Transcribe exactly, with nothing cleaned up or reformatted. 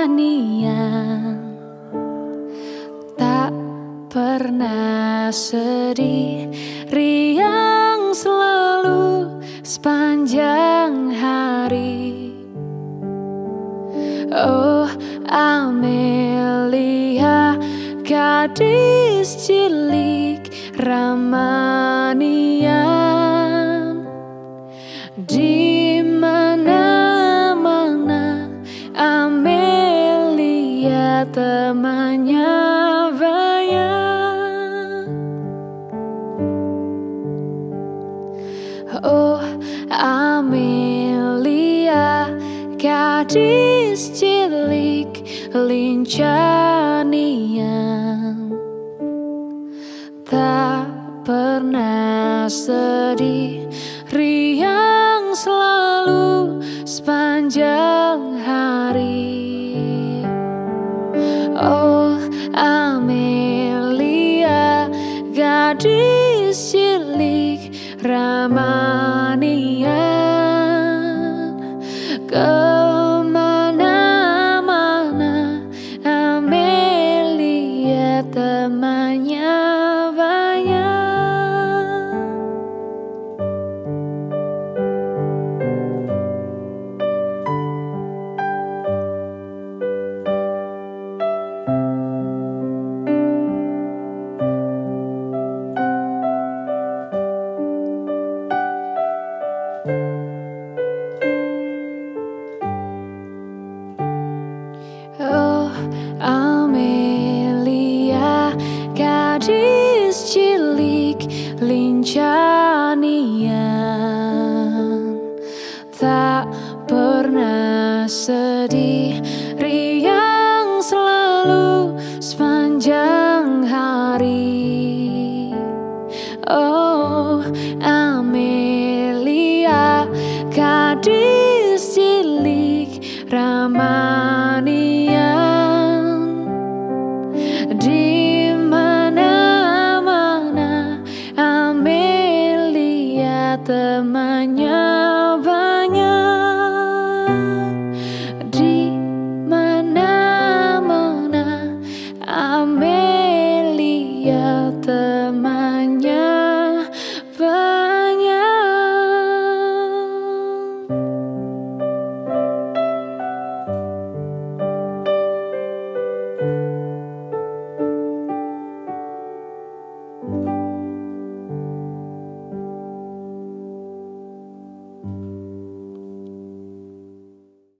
nian, tak pernah sedih, riang selalu sepanjang hari. Oh Amelia, gadis cilik ramah nian, di mana-mana Amelia temannya banyak. Oh Amelia, gadis cilik lincah nian, tak pernah sedih, riang selalu sepanjang hari. Oh Amelia, gadis cilik ramah nian, kemana-mana Amelia temannya banyak. Oh Amelia, gadis cilik lincah nian, tak pernah sedih,